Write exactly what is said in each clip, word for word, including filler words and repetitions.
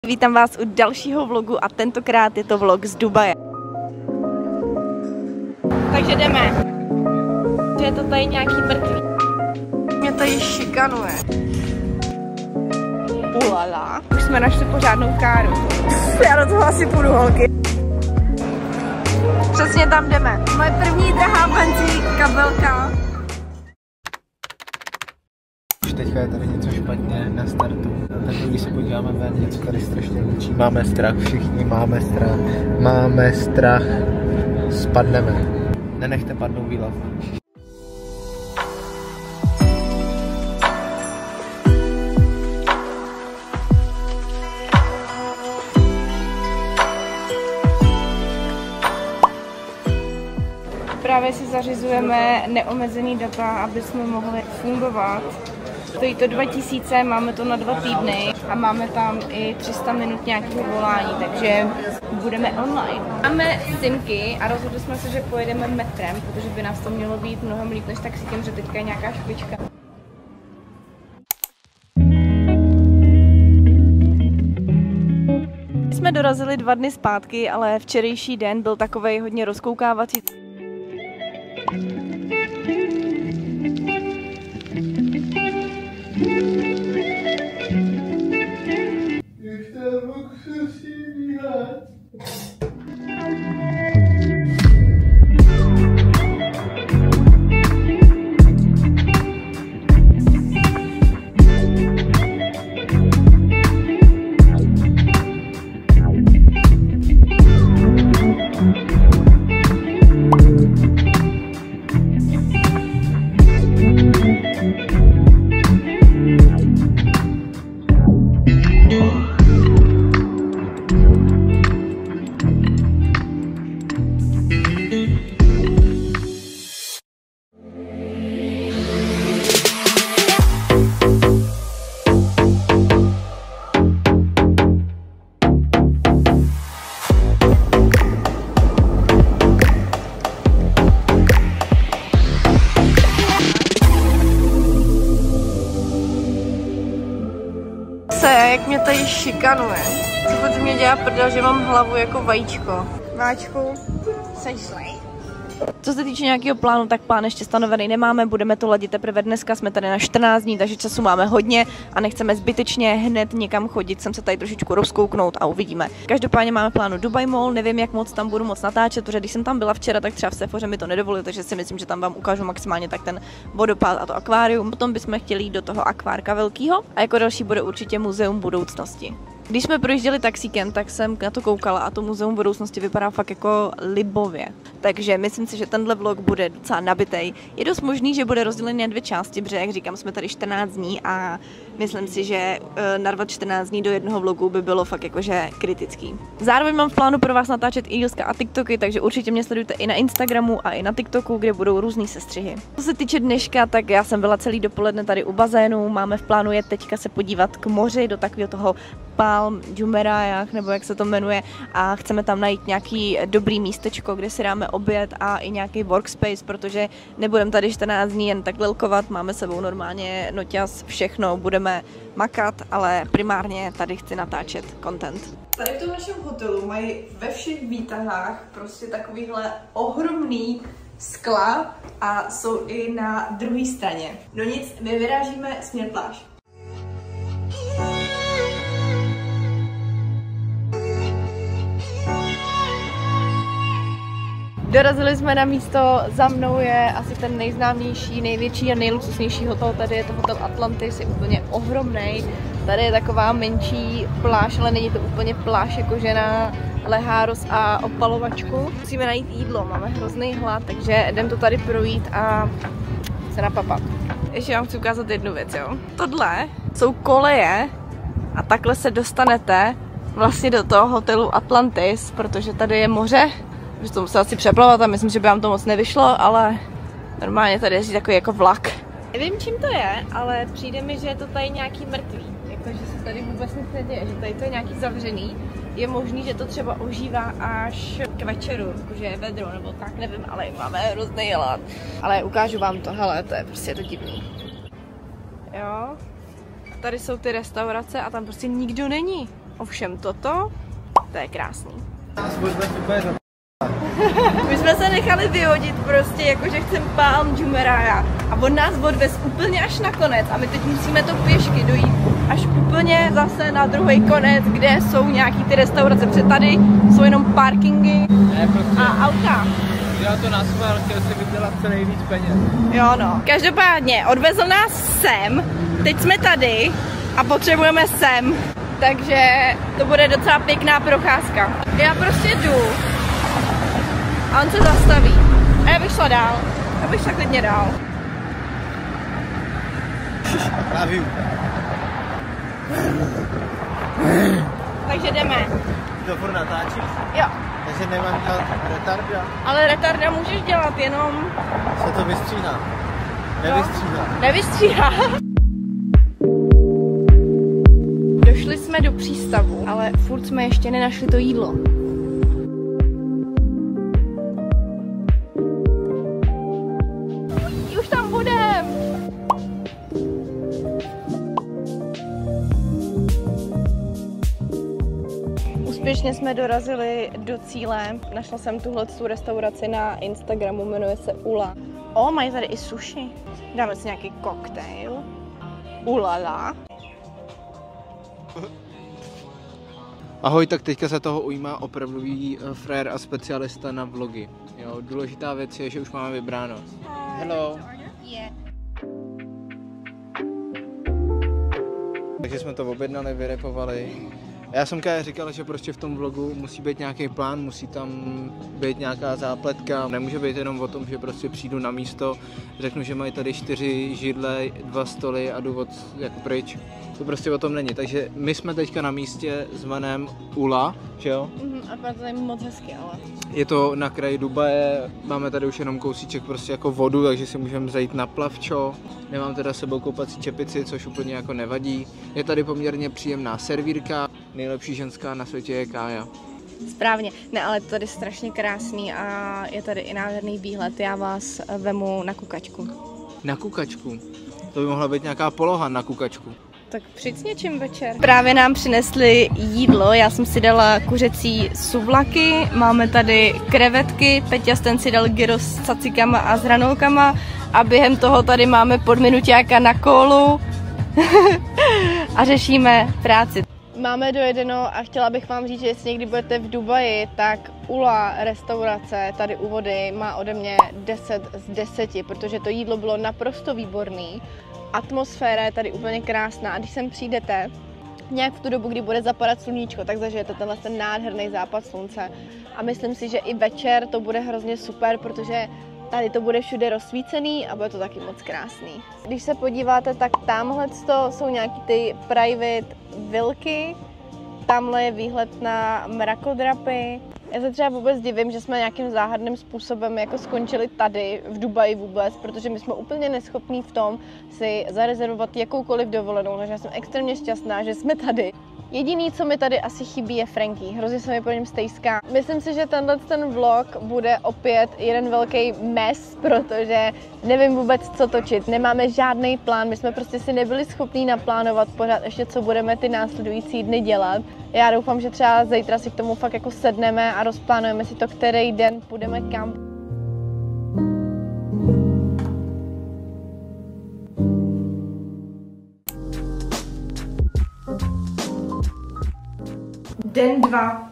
Vítám vás u dalšího vlogu a tentokrát je to vlog z Dubaje. Takže jdeme. Že je to tady nějaký mrtvý. Mě tady šikanuje. Ulala. Už jsme našli pořádnou káru. Já do toho asi půjdu, holky. Přesně tam jdeme. Moje první drahá benzí kabelka. Už teďka je tady něco špatně na startu. Tak když se podíváme ven, něco tady strašně ručí. Máme strach, všichni máme strach. Máme strach. Spadneme. Nenechte padnout výlav. Právě si zařizujeme neomezený data, aby jsme mohli fungovat. Stojí to dva tisíce, máme to na dva týdny a máme tam i tři sta minut nějakého volání, takže budeme online. Máme simky a rozhodli jsme se, že pojedeme metrem, protože by nás to mělo být mnohem líp než taxíkem, že teďka je nějaká špička. Jsme dorazili dva dny zpátky, ale včerejší den byl takovej hodně rozkoukávací. Jak mě tady šikanuje. Pokud mě dělá prdel, že mám hlavu jako vajíčko. Váčku, sešlej. Co se týče nějakého plánu, tak plán ještě stanovený nemáme, budeme to ladit teprve dneska, jsme tady na čtrnáct dní, takže času máme hodně a nechceme zbytečně hned někam chodit, sem se tady trošičku rozkouknout a uvidíme. Každopádně máme plánu Dubai Mall, nevím, jak moc tam budu moc natáčet, protože když jsem tam byla včera, tak třeba v Sephoře mi to nedovolili, takže si myslím, že tam vám ukážu maximálně tak ten vodopád a to akvárium. Potom bychom chtěli jít do toho akvárka velkého a jako další bude určitě muzeum budoucnosti. Když jsme projížděli taxíkem, tak jsem na to koukala a to muzeum budoucnosti vypadá fakt jako libově. Takže myslím si, že tenhle vlog bude docela nabitej. Je dost možný, že bude rozdělený na dvě části, protože jak říkám, jsme tady čtrnáct dní a myslím si, že narvat čtrnáct dní do jednoho vlogu by bylo fakt jakože kritický. Zároveň mám v plánu pro vás natáčet i reelska a TikToky, takže určitě mě sledujte i na Instagramu a i na TikToku, kde budou různý sestřihy. Co se týče dneška, tak já jsem byla celý dopoledne tady u bazénu, máme v plánu jet teďka se podívat k moři do takového toho Palm Jumeirah, nebo jak se to jmenuje, a chceme tam najít nějaký dobrý místečko, kde si dáme oběd a i nějaký workspace, protože nebudeme tady čtrnáct dní jen tak lelkovat, máme sebou normálně noťaz, všechno, budeme makat, ale primárně tady chci natáčet content. Tady v tom našem hotelu mají ve všech výtahách prostě takovýhle ohromný skla a jsou i na druhé straně. No nic, my vyrážíme směr pláž. Dorazili jsme na místo, za mnou je asi ten nejznámější, největší a nejluxusnější hotel, tady je to hotel Atlantis, je úplně ohromnej. Tady je taková menší pláž, ale není to úplně pláž jakože na leháros a opalovačku. Musíme najít jídlo, máme hrozný hlad, takže jdem to tady projít a se napapat. Ještě vám chci ukázat jednu věc, jo. Tohle jsou koleje a takhle se dostanete vlastně do toho hotelu Atlantis, protože tady je moře. Že to musela asi přeplavat a myslím, že by vám to moc nevyšlo, ale normálně tady jezdí takový jako vlak. Nevím, čím to je, ale přijde mi, že je to tady nějaký mrtvý. Jakože se tady vůbec nic neděje, že tady to je nějaký zavřený. Je možný, že to třeba ožívá až k večeru, jakože je vedro nebo tak, nevím, ale máme hrozný hlad. Ale ukážu vám to, hele, to je prostě to divný. Jo. Tady jsou ty restaurace a tam prostě nikdo není. Ovšem toto, to je krásný. Nás odvez úplně za... My jsme se nechali vyhodit prostě, jakože chcem Palm Jumeirah a on nás odvez úplně až na konec a my teď musíme to pěšky dojít až úplně zase na druhý konec, kde jsou nějaký ty restaurace, protože tady jsou jenom parkingy ne, prostě a auta. Dělal to na své, ale chtěl si vydělat co nejvíc peněz. Jo no. Každopádně odvezl nás sem, teď jsme tady a potřebujeme sem, takže to bude docela pěkná procházka. Já prostě jdu a on se zastaví. A já bych šla dál. Já bych šla klidně dál. Love you. Takže jdeme. To furt natáčíš? Jo. Takže nemám dělat retarda? Ale retarda můžeš dělat, jenom... Se to vystříhá. Nevystříhá. Nevystříhá. Došli jsme do přístavu, ale furt jsme ještě nenašli to jídlo. Už tam budem! Úspěšně jsme dorazili do cíle. Našla jsem tuhle restauraci na Instagramu, jmenuje se Ula. O, mají tady i sushi. Dáme si nějaký koktejl. Ulala. Ahoj, tak teďka se toho ujímá opravdový frér a specialista na vlogy. Jo, důležitá věc je, že už máme vybráno. Hello. Yeah. Takže jsme to objednali, vyrepovali. Já jsem Kája říkala, že prostě v tom vlogu musí být nějaký plán, musí tam být nějaká zápletka. Nemůže být jenom o tom, že prostě přijdu na místo, řeknu, že mají tady čtyři židle, dva stoly a jdu od, jako pryč. To prostě o tom není. Takže my jsme teďka na místě zvaném Ula, že jo? Mhm, a to je moc hezky, ale. Je to na kraji Dubaje, máme tady už jenom kousíček prostě jako vodu, takže si můžeme zajít na plavčo. Nemám teda sebou koupací čepici, což úplně jako nevadí. Je tady poměrně příjemná servírka, nejlepší ženská na světě je Kája. Správně, ne, ale to tady je strašně krásný a je tady i nádherný výhled, já vás vemu na kukačku. Na kukačku? To by mohla být nějaká poloha na kukačku. Tak přijď s něčím večer. Právě nám přinesli jídlo, já jsem si dala kuřecí suvlaky, máme tady krevetky, Peťa ten si dal gyros s cacikama a s hranolkama a během toho tady máme podminuťáka na kólu a řešíme práci. Máme dojedeno a chtěla bych vám říct, že jestli někdy budete v Dubaji, tak Ula restaurace tady u vody má ode mě deset z deseti, protože to jídlo bylo naprosto výborný. Atmosféra je tady úplně krásná a když sem přijdete nějak v tu dobu, kdy bude zapadat sluníčko, tak zažijete tenhle ten nádherný západ slunce. A myslím si, že i večer to bude hrozně super, protože tady to bude všude rozsvícený a bude to taky moc krásný. Když se podíváte, tak tamhle jsou nějaký ty private vilky, tamhle je výhled na mrakodrapy. Já se třeba vůbec divím, že jsme nějakým záhadným způsobem jako skončili tady v Dubaji vůbec, protože my jsme úplně neschopní v tom si zarezervovat jakoukoliv dovolenou, takže já jsem extrémně šťastná, že jsme tady. Jediný, co mi tady asi chybí, je Franky. Hrozně se mi po něm stejská. Myslím si, že tenhle ten vlog bude opět jeden velký mes, protože nevím vůbec, co točit. Nemáme žádný plán, my jsme prostě si nebyli schopní naplánovat pořád ještě, co budeme ty následující dny dělat. Já doufám, že třeba zítra si k tomu fakt jako sedneme a rozplánujeme si to, který den půjdeme kam. Den dva.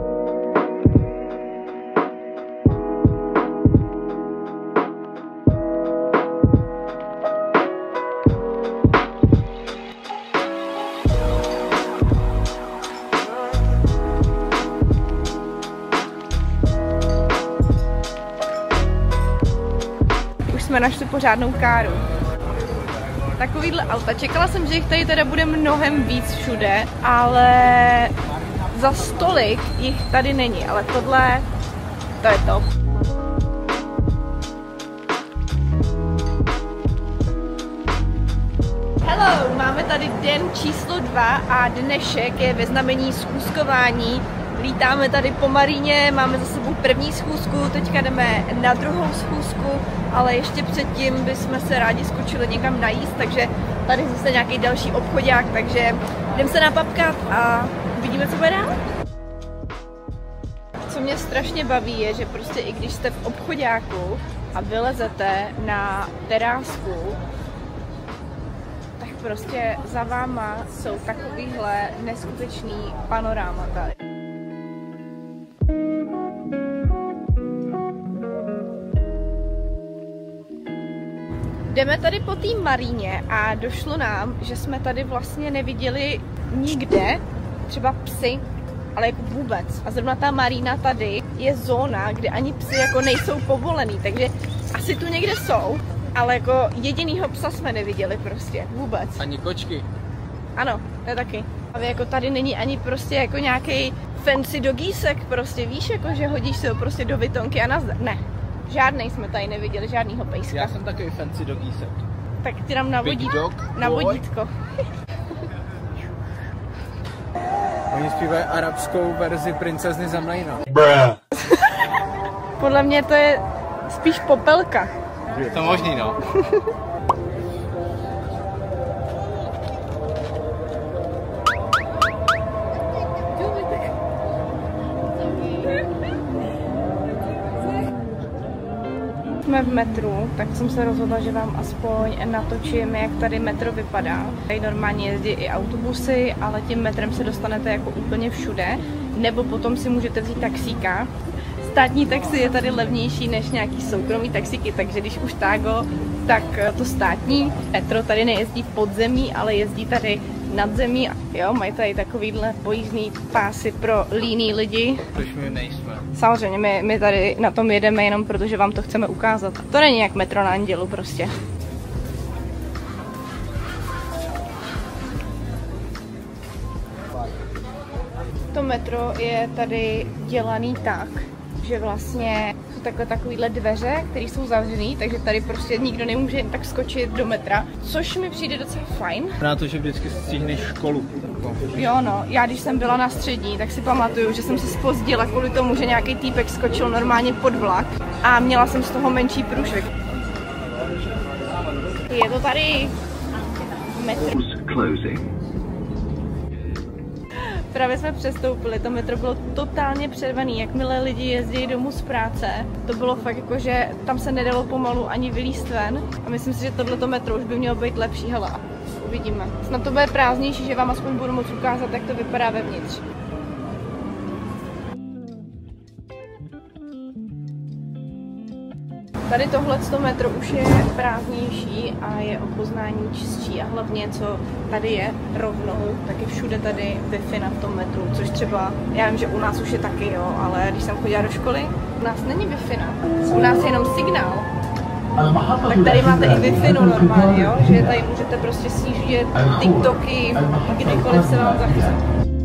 Už jsme našli pořádnou káru. Takovýhle auta. Čekala jsem, že jich tady teda bude mnohem víc všude, ale za stolik jich tady není, ale tohle, to je top. Hello, máme tady den číslo dva a dnešek je ve znamení schůzkování. Lítáme tady po Maríně, máme za sebou první schůzku, teďka jdeme na druhou schůzku, ale ještě předtím bychom se rádi skočili někam najíst, takže tady zase nějaký další obchodák, takže jdem se napapkat a uvidíme, co bude dál. Co mě strašně baví je, že prostě i když jste v obchoďáku a vylezete na terásku, tak prostě za váma jsou takovýhle neskutečný panorámata. Jdeme tady po té maríně a došlo nám, že jsme tady vlastně neviděli nikde třeba psy, ale jako vůbec. A zrovna ta marína tady je zóna, kde ani psy jako nejsou povolený, takže asi tu někde jsou, ale jako jedinýho psa jsme neviděli prostě, vůbec. Ani kočky. Ano, to je taky. A jako tady není ani prostě jako nějaký fancy dogísek, prostě víš, jako že hodíš se ho prostě do vytonky a nazdar. Ne, žádnej jsme tady neviděli, žádnýho pejska. Já jsem takový fancy dogísek. Tak ty nám na, vodí... na vodítko. Oni zpívají arabskou verzi princezny Zamlejna. Podle mě to je spíš popelka. Je to možný, no. Jsme v metru, tak jsem se rozhodla, že vám aspoň natočím, jak tady metro vypadá. Tady normálně jezdí i autobusy, ale tím metrem se dostanete jako úplně všude, nebo potom si můžete vzít taxíka. Státní taxi je tady levnější než nějaký soukromý taxíky, takže když už tágo, tak to státní. Metro tady nejezdí pod zemí, ale jezdí tady nad zemí. Jo, mají tady takovýhle pojízdný pásy pro líný lidi. Proč my nejsme? Samozřejmě, my, my tady na tom jedeme jenom proto, že vám to chceme ukázat. To není jak metro na Andělu prostě. To metro je tady dělaný tak, že vlastně jsou takhle takovýhle dveře, které jsou zavřený, takže tady prostě nikdo nemůže jen tak skočit do metra, což mi přijde docela fajn. Na to, že vždycky stihneš školu. Jo no, já když jsem byla na střední, tak si pamatuju, že jsem se zpozdila kvůli tomu, že nějaký týpek skočil normálně pod vlak a měla jsem z toho menší průšvih. Je to tady metro. Právě jsme přestoupili, to metro bylo totálně přervaný, jakmile lidi jezdí domů z práce. To bylo fakt jako, že tam se nedalo pomalu ani vylízt ven. A myslím si, že tohleto metro už by mělo být lepší, hele. Uvidíme. Snad to bude prázdnější, že vám aspoň budu moct ukázat, jak to vypadá vevnitř. Tady tohleto metro už je prázdnější a je o poznání čistší a hlavně, co tady je rovnou, tak je všude tady Wi-Fi na tom metru, což třeba, já vím, že u nás už je taky, jo, ale když jsem chodila do školy, u nás není Wi-Fi, u nás je jenom signál. Tak tady máte i Wi-Fi no normálně, jo, že tady můžete prostě snížit TikToky, kdykoliv se vám zachce.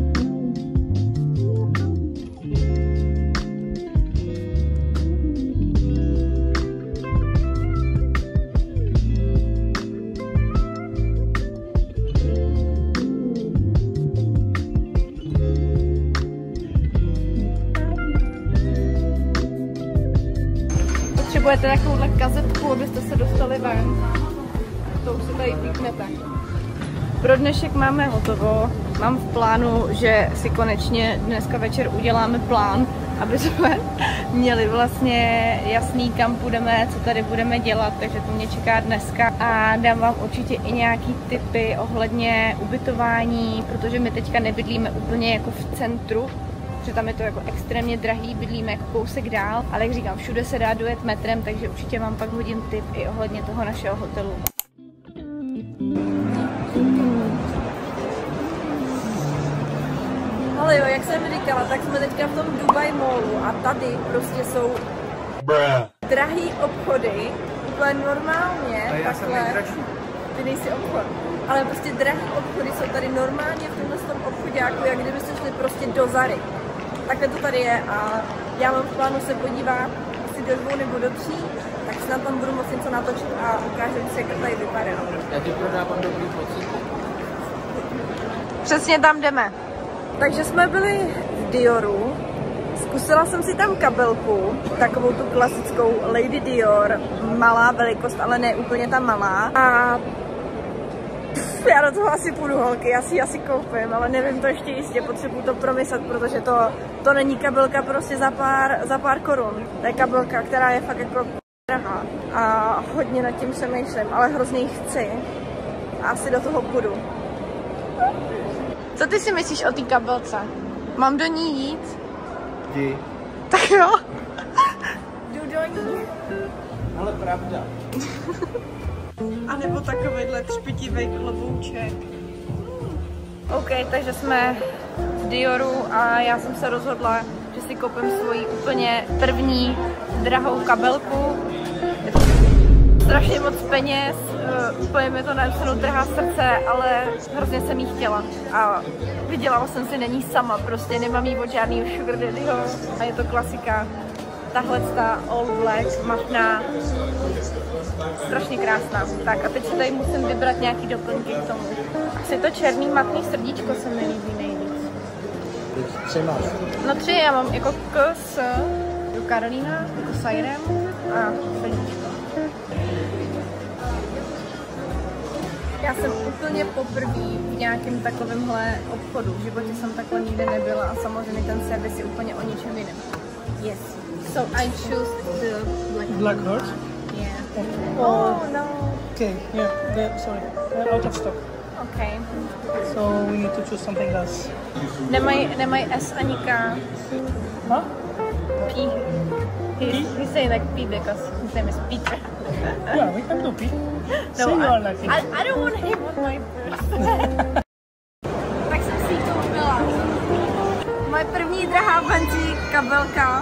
Potřebujete takovouhle kazetku, abyste se dostali ven. To už se tady píknete. Pro dnešek máme hotovo. Mám v plánu, že si konečně dneska večer uděláme plán, aby jsme měli vlastně jasný, kam půjdeme, co tady budeme dělat, takže to mě čeká dneska. A dám vám určitě i nějaký tipy ohledně ubytování, protože my teďka nebydlíme úplně jako v centru, že tam je to jako extrémně drahý, bydlíme jako kousek dál, ale jak říkám, všude se dá dojet metrem, takže určitě vám pak hodím tip i ohledně toho našeho hotelu. Ale jo, jak jsem říkala, tak jsme teďka v tom Dubai Mallu a tady prostě jsou drahý obchody, úplně normálně, a já takhle, ty nejsi obchod, ale prostě drahý obchody jsou tady normálně v tomhle tom obchodáku, jak kdybyste šli prostě do Zary. Takhle to tady je a já mám v plánu se podívat asi do dvou nebo do tří, tak snad tam budu moct něco natočit a ukážu si, jak to tady vypadá. Já ti prodávám dobrý pocit. Přesně tam jdeme. Takže jsme byli v Dioru, zkusila jsem si tam kabelku, takovou tu klasickou Lady Dior, malá velikost, ale ne úplně ta malá. A Já do toho asi půjdu, holky, já si ji asi koupím, ale nevím to ještě jistě, potřebuji to promyslet, protože to, to není kabelka prostě za pár, za pár korun. To je kabelka, která je fakt jako drahá a hodně nad tím přemýšlím, ale hrozně ji chci a asi do toho půjdu. Co ty si myslíš o té kabelce? Mám do ní jít? Jdi. Tak jo. Jdu do ní. Ale pravda. A nebo takovýhle třpitivý klobouček. OK, takže jsme v Dioru a já jsem se rozhodla, že si koupím svoji úplně první drahou kabelku. Strašně moc peněz, úplně mi to napsanou drhá srdce, ale hrozně jsem jí chtěla. A vydělala jsem si na ní sama, prostě nemám jí od žádnýho sugar daddyho a je to klasika. Tahle ta all black, matná, strašně krásná. Tak a teď si tady musím vybrat nějaký doplňky k tomu. Asi to černý matný srdíčko se mi líbí nejvíc. Tři máš? No tři, já mám jako K s Karolína, jako sajrem a srdíčko. Já jsem úplně poprvé v nějakém takovémhle obchodu. V životě jsem takhle nikdy nebyla a samozřejmě ten servis je úplně o něčem jiném. Yes. So I choose the black, black horse? Yeah. Oh no. Okay, yeah, they're, sorry, they're out of stock. Okay. So we need to choose something else. Nemaj, nemaj S ani K. Huh? P. He's, he's saying like P because his name is Peter. Yeah, we can do P. No, So you I, are like I, I don't want him on my first. Tak jsem si ji koupila. Moje první drahá Benzi kabelka.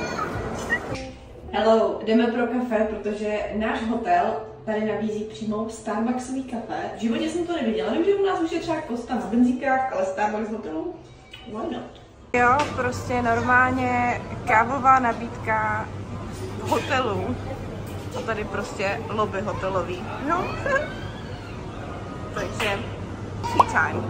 Hello, jdeme pro kafe, protože náš hotel tady nabízí přímo Starbucksový kafe. V životě jsem to neviděla, vím, že u nás už je třeba Costa na benzíkách, ale Starbucks hotelu, why not? Jo, prostě normálně kávová nabídka v hotelu. A tady prostě lobby hotelový. No, takže tea time.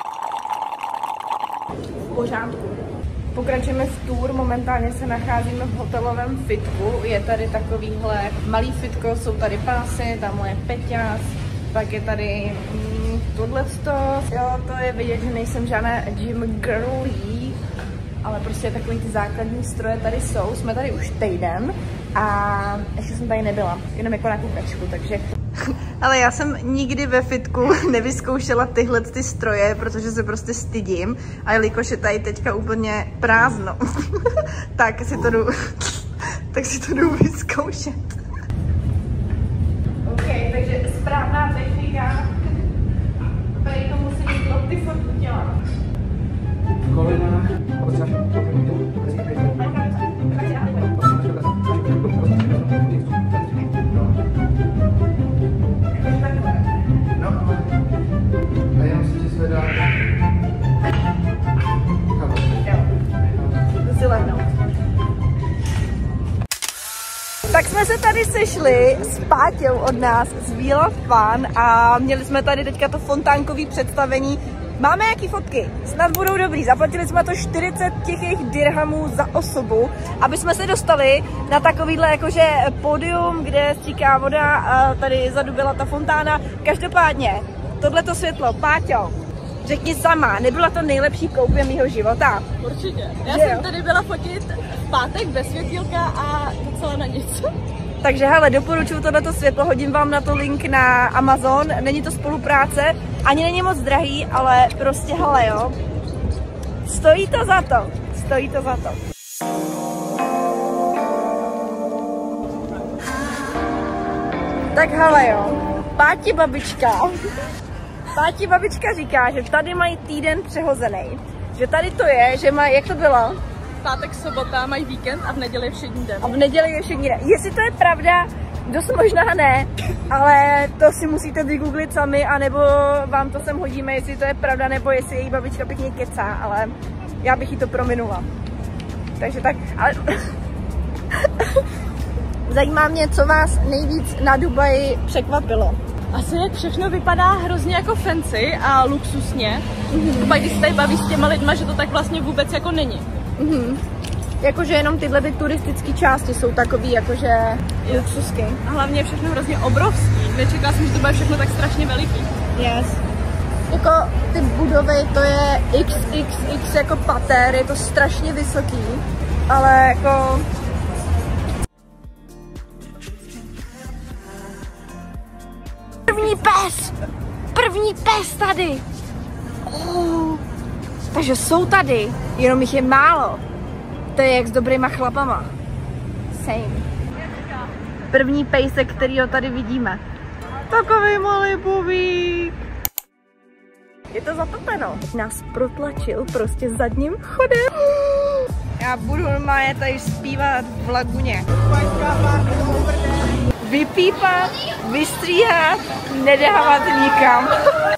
V pořádku. Pokračujeme v tour, momentálně se nacházíme v hotelovém fitku. Je tady takovýhle malý fitko, jsou tady pásy, tamhle je peťas, pak je tady mm, tohleto. Jo, to je vidět, že nejsem žádná gym girly, ale prostě takový ty základní stroje tady jsou. Jsme tady už týden a ještě jsem tady nebyla, jenom jako na kukačku, takže... Ale já jsem nikdy ve fitku nevyzkoušela tyhle ty stroje, protože se prostě stydím. A jelikož je tady teďka úplně prázdno, tak si to jdu, tak si to jdu vyzkoušet. OK, takže správná technika. Tady to musí mít lopty furt udělat. Kolena, Tak jsme se tady sešli s Páťou od nás z Wheel of Fun a měli jsme tady teďka to fontánkový představení. Máme jaký fotky? Snad budou dobrý. Zaplatili jsme to čtyřicet těch dirhamů za osobu, aby jsme se dostali na takovýhle jakože pódium, kde stíká voda a tady zadu byla ta fontána. Každopádně, tohleto světlo, Páťo, řekni sama, nebyla to nejlepší koupě mýho života? Určitě. Já že jsem jo? tady byla fotit v pátek bez světílka a docela na nic. Takže hele, doporučuji tohleto světlo, hodím vám na to link na Amazon, není to spolupráce, ani není moc drahý, ale prostě hele jo, stojí to za to, stojí to za to. Tak hele jo, Páti babička, Páti babička říká, že tady mají týden přehozený, že tady to je, že mají, jak to bylo? Pátek, sobota mají víkend a v neděli je všední den. A v neděli je všední den. Jestli to je pravda, dost možná ne, ale to si musíte vygooglit sami, anebo vám to sem hodíme, jestli to je pravda, nebo jestli její babička pěkně kecá, ale já bych jí to prominula. Takže tak, ale... Zajímá mě, co vás nejvíc na Dubaji překvapilo. Asi jak všechno vypadá hrozně jako fancy a luxusně. Mm-hmm. Pak když se tady baví s těma lidma, že to tak vlastně vůbec jako není. Mm-hmm. Jakože jenom tyhle ty turistické části jsou takový jakože luxusky. A hlavně je všechno hrozně obrovský. Nečekala jsem, že to bude všechno tak strašně veliký. Yes. ty budovy, to je iks iks iks jako pater, je to strašně vysoký, ale jako... První pes! První pes tady! Oh. Takže jsou tady, jenom jich je málo. To je jak s dobrýma chlapama. Same. První pejsek, který ho tady vidíme. Takový malý bubík. Je to zatopeno. Nás protlačil prostě zadním chodem. Já budu normálně tady zpívat v laguně. Vypípat, vystříhat, nedávat nikam.